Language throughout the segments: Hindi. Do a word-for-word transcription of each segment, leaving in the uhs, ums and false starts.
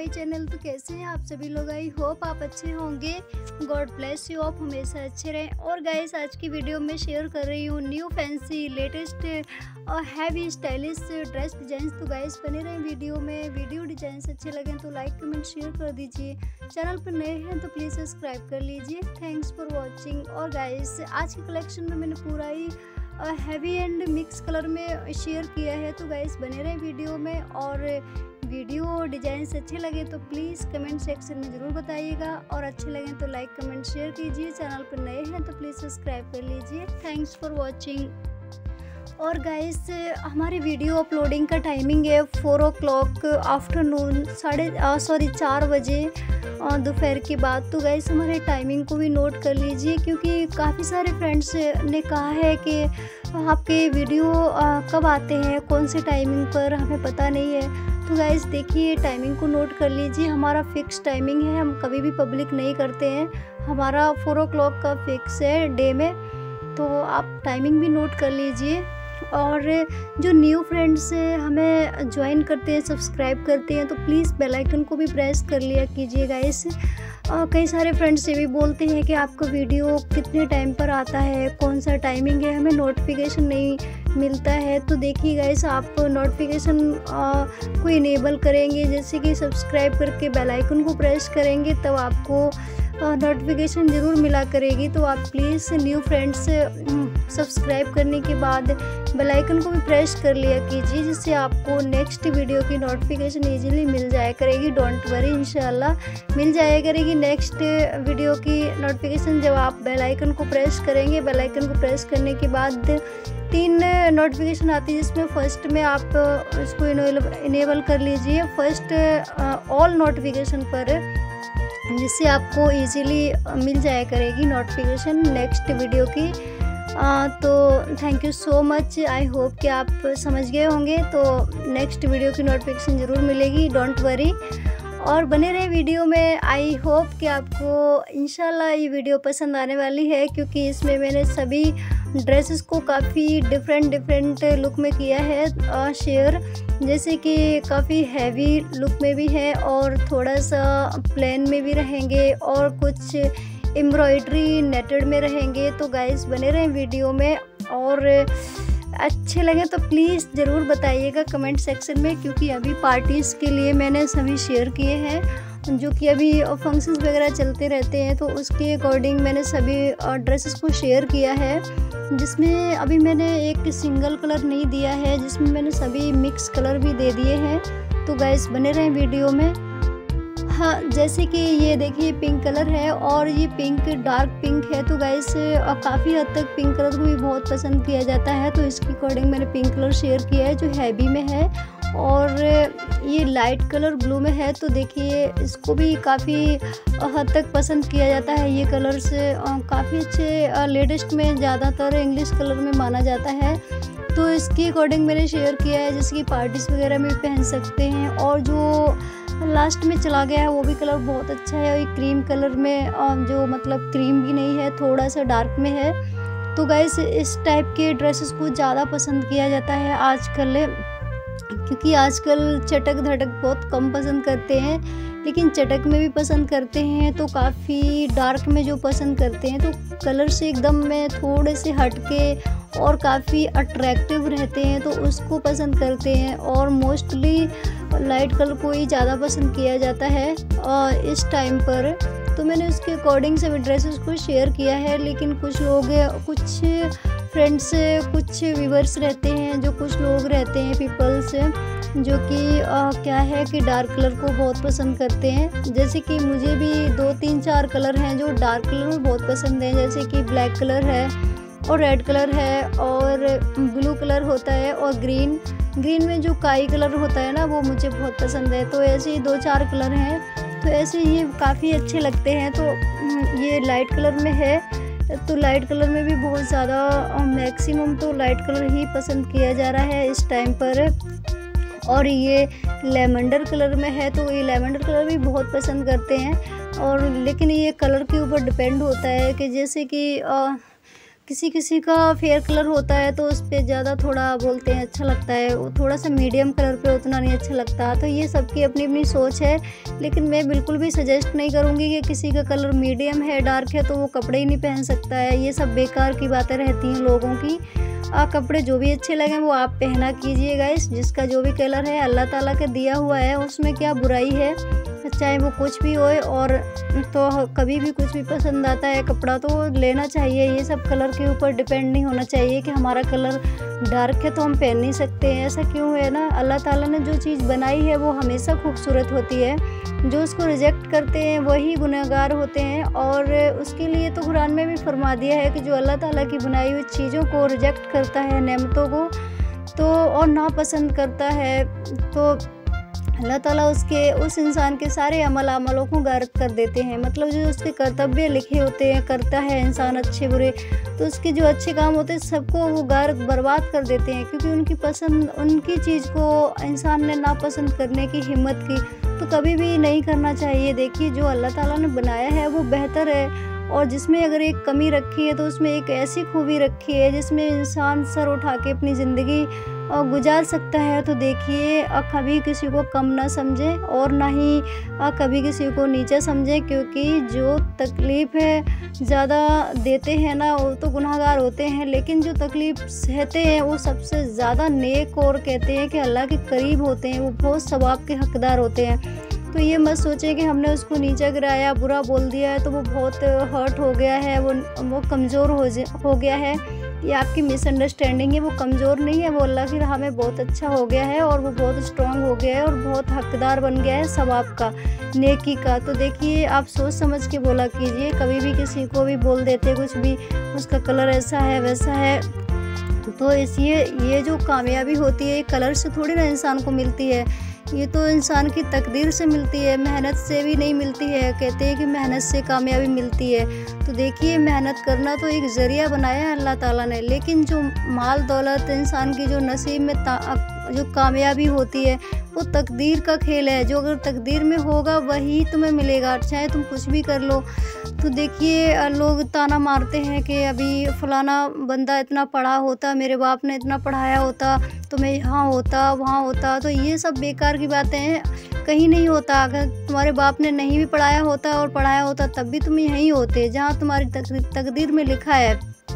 चैनल। तो कैसे हैं आप सभी लोग? आई होप आप अच्छे होंगे। गॉड ब्लेस यू, आप हमेशा अच्छे रहें। और गाइस आज की वीडियो में शेयर कर रही हूँ न्यू फैंसी लेटेस्ट और हैवी स्टाइलिश ड्रेस डिजाइन। तो गाइस बने रहें वीडियो में। वीडियो डिजाइन अच्छे लगें तो लाइक कमेंट शेयर कर दीजिए। चैनल पर नए हैं तो प्लीज़ सब्सक्राइब कर लीजिए। Thanks for watching. और गाइस आज के कलेक्शन में मैंने पूरा ही हैवी एंड मिक्स कलर में शेयर किया है। तो गाइस बने रहें वीडियो में। और वीडियो डिजाइन अच्छे लगे तो प्लीज़ कमेंट सेक्शन में ज़रूर बताइएगा। और अच्छे लगें तो लाइक कमेंट शेयर कीजिए। चैनल पर नए हैं तो प्लीज़ सब्सक्राइब कर लीजिए। Thanks for watching. और गाइस हमारी वीडियो अपलोडिंग का टाइमिंग है फोर ओ क्लॉक आफ्टरनून, साढ़े सॉरी चार बजे दोपहर के बाद। तो गाइस हमारे टाइमिंग को भी नोट कर लीजिए, क्योंकि काफ़ी सारे फ्रेंड्स ने कहा है कि आपके वीडियो कब आते हैं, कौन से टाइमिंग पर, हमें पता नहीं है। तो गाइस देखिए टाइमिंग को नोट कर लीजिए। हमारा फिक्स टाइमिंग है, हम कभी भी पब्लिक नहीं करते हैं। हमारा फोर ओ क्लॉक का फिक्स है डे में, तो आप टाइमिंग भी नोट कर लीजिए। और जो न्यू फ्रेंड्स हमें ज्वाइन करते हैं, सब्सक्राइब करते हैं, तो प्लीज़ बेल आइकन को भी प्रेस कर लिया कीजिए गाइस। कई सारे फ्रेंड्स ये भी बोलते हैं कि आपका वीडियो कितने टाइम पर आता है, कौन सा टाइमिंग है, हमें नोटिफिकेशन नहीं मिलता है। तो देखिए गाइस आप नोटिफिकेशन को इनेबल करेंगे, जैसे कि सब्सक्राइब करके बेल आइकन को प्रेस करेंगे, तब आपको नोटिफिकेशन ज़रूर मिला करेगी। तो आप प्लीज़ न्यू फ्रेंड्स सब्सक्राइब करने के बाद बेल आइकन को भी प्रेस कर लिया कीजिए, जिससे आपको नेक्स्ट वीडियो की नोटिफिकेशन इजीली मिल जाया करेगी। डोंट वरी, इंशाल्लाह मिल जाया करेगी नेक्स्ट वीडियो की नोटिफिकेशन जब आप बेल आइकन को प्रेस करेंगे। बेल आइकन को प्रेस करने के बाद तीन नोटिफिकेशन आती है, जिसमें फर्स्ट में आप इसको इनेबल कर लीजिए, फर्स्ट ऑल नोटिफिकेशन पर, जिससे आपको इजीली मिल जाया करेगी नोटिफिकेशन नेक्स्ट वीडियो की। आ, तो thank you so much. I hope कि आप समझ गए होंगे। तो नेक्स्ट वीडियो की नोटिफिकेशन ज़रूर मिलेगी, डोंट वरी। और बने रहे वीडियो में। आई होप कि आपको इंशाल्लाह ये वीडियो पसंद आने वाली है, क्योंकि इसमें मैंने सभी ड्रेसेस को काफ़ी डिफरेंट डिफरेंट लुक में किया है शेयर, जैसे कि काफ़ी हैवी लुक में भी है और थोड़ा सा प्लेन में भी रहेंगे और कुछ एम्ब्रॉयडरी नेटेड में रहेंगे। तो गाइस बने रहें वीडियो में। और अच्छे लगे तो प्लीज़ ज़रूर बताइएगा कमेंट सेक्शन में, क्योंकि अभी पार्टीज़ के लिए मैंने सभी शेयर किए हैं, जो कि अभी फंक्शंस वगैरह चलते रहते हैं। तो उसके अकॉर्डिंग मैंने सभी ड्रेसेस को शेयर किया है, जिसमें अभी मैंने एक सिंगल कलर नहीं दिया है, जिसमें मैंने सभी मिक्स कलर भी दे दिए हैं। तो गाइस बने रहें वीडियो में। हाँ, जैसे कि ये देखिए पिंक कलर है और ये पिंक डार्क पिंक है। तो गाइस काफ़ी हद तक पिंक कलर को भी बहुत पसंद किया जाता है, तो इसके अकॉर्डिंग मैंने पिंक कलर शेयर किया है, जो हैवी में है। और ये लाइट कलर ब्लू में है, तो देखिए इसको भी काफ़ी हद तक पसंद किया जाता है। ये कलर्स काफ़ी अच्छे, लेटेस्ट में ज़्यादातर इंग्लिश कलर में माना जाता है, तो इसके अकॉर्डिंग मैंने शेयर किया है, जैसे कि पार्टीज़ वगैरह में पहन सकते हैं। और जो लास्ट में चला गया है वो भी कलर बहुत अच्छा है, और ये क्रीम कलर में, जो मतलब क्रीम भी नहीं है, थोड़ा सा डार्क में है। तो गाइस इस टाइप के ड्रेसेस को ज़्यादा पसंद किया जाता है आजकल, क्योंकि आजकल चटक धड़क बहुत कम पसंद करते हैं, लेकिन चटक में भी पसंद करते हैं। तो काफ़ी डार्क में जो पसंद करते हैं, तो कलर से एकदम में थोड़े से हटके और काफ़ी अट्रैक्टिव रहते हैं, तो उसको पसंद करते हैं। और मोस्टली लाइट कलर को ही ज़्यादा पसंद किया जाता है इस टाइम पर। तो मैंने उसके अकॉर्डिंग सभी ड्रेसेस को शेयर किया है। लेकिन कुछ लोग, कुछ फ्रेंड्स, कुछ व्यूवर्स रहते हैं, जो कुछ लोग रहते हैं पीपल्स, जो कि क्या है कि डार्क कलर को बहुत पसंद करते हैं। जैसे कि मुझे भी दो तीन चार कलर हैं जो डार्क कलर में बहुत पसंद हैं, जैसे कि ब्लैक कलर है और रेड कलर है और ब्लू कलर होता है और ग्रीन ग्रीन में जो काई कलर होता है ना, वो मुझे बहुत पसंद है। तो ऐसे ही दो चार कलर हैं, तो ऐसे ये काफ़ी अच्छे लगते हैं। तो ये लाइट कलर में है, तो लाइट कलर में भी बहुत ज़्यादा, मैक्सिमम तो लाइट कलर ही पसंद किया जा रहा है इस टाइम पर। और ये लेवेंडर कलर में है, तो ये लेवेंडर कलर भी बहुत पसंद करते हैं। और लेकिन ये कलर के ऊपर डिपेंड होता है, कि जैसे कि किसी किसी का फेयर कलर होता है तो उस पे ज़्यादा थोड़ा बोलते हैं अच्छा लगता है, वो थोड़ा सा मीडियम कलर पे उतना नहीं अच्छा लगता। तो ये सबकी अपनी अपनी सोच है, लेकिन मैं बिल्कुल भी सजेस्ट नहीं करूँगी कि किसी का कलर मीडियम है, डार्क है तो वो कपड़े ही नहीं पहन सकता है। ये सब बेकार की बातें रहती हैं लोगों की। आ, कपड़े जो भी अच्छे लगें वो आप पहना कीजिए गाइस। जिसका जो भी कलर है अल्लाह ताला का दिया हुआ है, उसमें क्या बुराई है, चाहे वो कुछ भी होए। और तो कभी भी कुछ भी पसंद आता है कपड़ा तो लेना चाहिए। ये सब कलर के ऊपर डिपेंड नहीं होना चाहिए कि हमारा कलर डार्क है तो हम पहन नहीं सकते हैं। ऐसा क्यों है ना, अल्लाह ताला ने जो चीज़ बनाई है वो हमेशा खूबसूरत होती है। जो उसको रिजेक्ट करते हैं वही गुनहगार होते हैं। और उसके लिए तो कुरान में भी फरमा दिया है कि जो अल्लाह ताला की बनाई हुई चीज़ों को रिजेक्ट करता है, नेमतों को तो और नापसंद करता है, तो अल्लाह ताला उसके उस इंसान के सारे अमल अमलों को गायब कर देते हैं। मतलब जो उसके कर्तव्य लिखे होते हैं, करता है इंसान अच्छे बुरे, तो उसके जो अच्छे काम होते हैं सबको वो गायब बर्बाद कर देते हैं। क्योंकि उनकी पसंद उनकी चीज़ को इंसान ने नापसंद करने की हिम्मत की तो कभी भी नहीं करना चाहिए। देखिए जो अल्लाह ताला ने बनाया है वो बेहतर है, और जिसमें अगर एक कमी रखी है तो उसमें एक ऐसी खूबी रखी है जिसमें इंसान सर उठा के अपनी ज़िंदगी गुजार सकता है। तो देखिए कभी किसी को कम ना समझे और ना ही कभी किसी को नीचा समझे, क्योंकि जो तकलीफ़ है ज़्यादा देते हैं ना वो तो गुनहगार होते हैं, लेकिन जो तकलीफ़ सहते हैं वो सबसे ज़्यादा नेक और कहते हैं कि अल्लाह के करीब होते हैं, वो बहुत सवाब के हकदार होते हैं। तो ये मत सोचें कि हमने उसको नीचा गिराया, बुरा बोल दिया है तो वो बहुत हर्ट हो गया है, वो वो कमज़ोर हो हो गया है। ये आपकी मिसअंडरस्टैंडिंग है। वो कमज़ोर नहीं है, वो अल्लाह की राह में बहुत अच्छा हो गया है और वो बहुत स्ट्रांग हो गया है और बहुत हकदार बन गया है सवाब का, नेकी का। तो देखिए आप सोच समझ के बोला कीजिए। कभी भी किसी को भी बोल देते कुछ भी, उसका कलर ऐसा है वैसा है, तो इसलिए ये जो कामयाबी होती है कलर से थोड़ी ना इंसान को मिलती है, ये तो इंसान की तकदीर से मिलती है, मेहनत से भी नहीं मिलती है। कहते हैं कि मेहनत से कामयाबी मिलती है। तो देखिए मेहनत करना तो एक ज़रिया बनाया है अल्लाह ताला ने, लेकिन जो माल दौलत इंसान की जो नसीब में जो कामयाबी होती है वो तकदीर का खेल है। जो अगर तकदीर में होगा वही तुम्हें मिलेगा, चाहे तुम कुछ भी कर लो। तो देखिए लोग ताना मारते हैं कि अभी फलाना बंदा इतना पढ़ा होता, मेरे बाप ने इतना पढ़ाया होता तो मैं यहाँ होता वहाँ होता। तो ये सब बेकार की बातें हैं, कहीं नहीं होता। अगर तुम्हारे बाप ने नहीं भी पढ़ाया होता और पढ़ाया होता तब भी तुम यहीं होते जहाँ तुम्हारी तकदीर में लिखा है।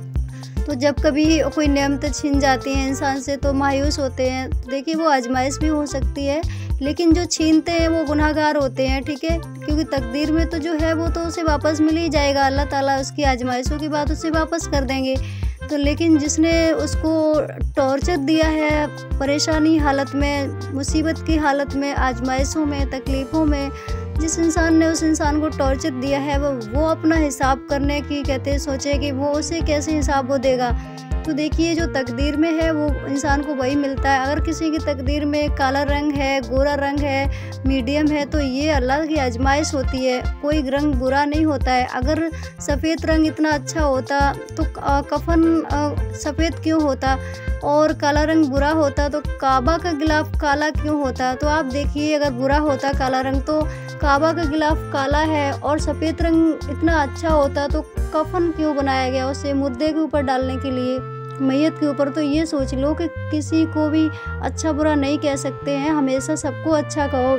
तो जब कभी कोई नेमत छीन जाती है इंसान से तो मायूस होते हैं। तो देखिए वो आजमाइश भी हो सकती है, लेकिन जो छीनते हैं वो गुनहगार होते हैं, ठीक है। क्योंकि तकदीर में तो जो है वो तो उसे वापस मिल ही जाएगा, अल्लाह ताला उसकी आजमाइशों के बाद उसे वापस कर देंगे। तो लेकिन जिसने उसको टॉर्चर दिया है परेशानी हालत में, मुसीबत की हालत में, आजमाइशों में, तकलीफ़ों में, जिस इंसान ने उस इंसान को टॉर्चर दिया है वो वो अपना हिसाब करने की कहते हैं सोचे कि वो उसे कैसे हिसाब वो देगा। तो देखिए जो तकदीर में है वो इंसान को वही मिलता है। अगर किसी की तकदीर में काला रंग है, गोरा रंग है, मीडियम है, तो ये अल्लाह की आजमाइश होती है। कोई रंग बुरा नहीं होता है। अगर सफ़ेद रंग इतना अच्छा होता तो कफन सफ़ेद क्यों होता, और काला रंग बुरा होता तो काबा का गिलाफ काला क्यों होता। तो आप देखिए अगर बुरा होता काला रंग तो काबा का गिलाफ काला है, और सफ़ेद रंग इतना अच्छा होता तो कफन क्यों बनाया गया उसे मुर्दे के ऊपर डालने के लिए, मैयत के ऊपर। तो ये सोच लो कि किसी को भी अच्छा बुरा नहीं कह सकते हैं, हमेशा सबको अच्छा कहो।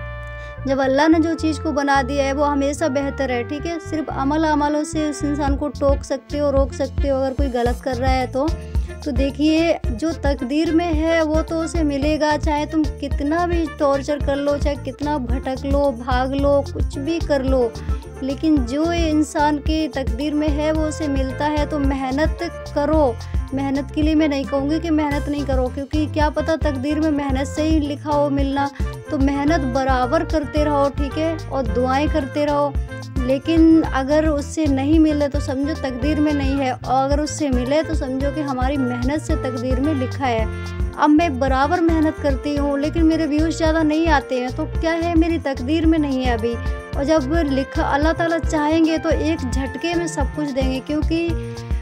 जब अल्लाह ने जो चीज़ को बना दिया है वो हमेशा बेहतर है, ठीक है। सिर्फ अमल अमलों से उस इंसान को टोक सकते हो, रोक सकते हो अगर कोई गलत कर रहा है तो। तो देखिए जो तकदीर में है वो तो उसे मिलेगा, चाहे तुम कितना भी टॉर्चर कर लो, चाहे कितना भटक लो, भाग लो, कुछ भी कर लो, लेकिन जो इंसान की तकदीर में है वो उसे मिलता है। तो मेहनत करो। मेहनत के लिए मैं नहीं कहूँगी कि मेहनत नहीं करो, क्योंकि क्या पता तकदीर में मेहनत से ही लिखा हो मिलना। तो मेहनत बराबर करते रहो, ठीक है, और दुआएं करते रहो। लेकिन अगर उससे नहीं मिले तो समझो तकदीर में नहीं है, और अगर उससे मिले तो समझो कि हमारी मेहनत से तकदीर में लिखा है। अब मैं बराबर मेहनत करती हूँ लेकिन मेरे व्यूज़ ज़्यादा नहीं आते हैं, तो क्या है, मेरी तकदीर में नहीं है अभी। और जब लिखा अल्लाह ताला चाहेंगे तो एक झटके में सब कुछ देंगे, क्योंकि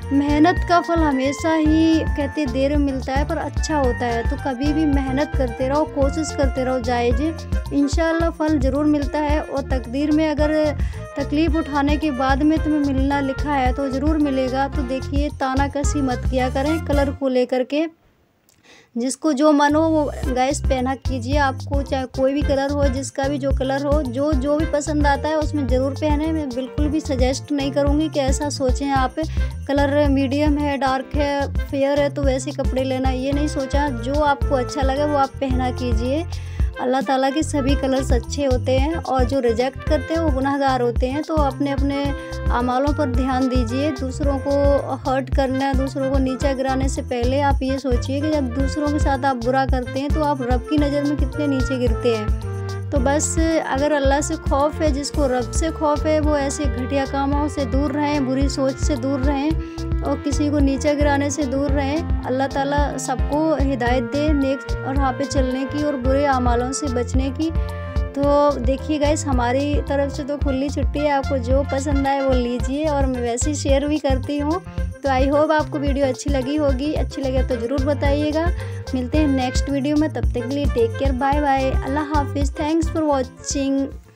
मेहनत का फल हमेशा ही कहते देर में मिलता है पर अच्छा होता है। तो कभी भी मेहनत करते रहो, कोशिश करते रहो, जायज़ इंशाल्लाह फल ज़रूर मिलता है। और तकदीर में अगर तकलीफ़ उठाने के बाद में तुम्हें मिलना लिखा है तो ज़रूर मिलेगा। तो देखिए ताना कसी मत किया करें कलर को लेकर के, जिसको जो मन हो वो गैस पहना कीजिए। आपको चाहे कोई भी कलर हो, जिसका भी जो कलर हो, जो जो भी पसंद आता है उसमें ज़रूर पहने। मैं बिल्कुल भी सजेस्ट नहीं करूँगी कि ऐसा सोचें आप कलर मीडियम है, डार्क है, फेयर है तो वैसे कपड़े लेना, ये नहीं सोचा। जो आपको अच्छा लगे वो आप पहना कीजिए। अल्लाह ताला के सभी कलर्स अच्छे होते हैं और जो रिजेक्ट करते हैं वो गुनहगार होते हैं। तो अपने अपने अमालों पर ध्यान दीजिए। दूसरों को हर्ट करना, दूसरों को नीचा गिराने से पहले आप ये सोचिए कि जब दूसरों के साथ आप बुरा करते हैं तो आप रब की नज़र में कितने नीचे गिरते हैं। तो बस अगर अल्लाह से खौफ है, जिसको रब से खौफ है, वो ऐसे घटिया कामों से दूर रहें, बुरी सोच से दूर रहें और किसी को नीचा गिराने से दूर रहें। अल्लाह ताला सबको हिदायत दे नेक राह पे चलने की और बुरे अमालों से बचने की। तो देखिए गाइस, हमारी तरफ से तो खुली छुट्टी है, आपको जो पसंद आए वो लीजिए और मैं वैसे ही शेयर भी करती हूँ। तो आई होप आपको वीडियो अच्छी लगी होगी। अच्छी लगे तो ज़रूर बताइएगा। मिलते हैं नेक्स्ट वीडियो में, तब तक के लिए टेक केयर, बाय बाय, अल्लाह हाफिज़, थैंक्स फॉर वॉचिंग।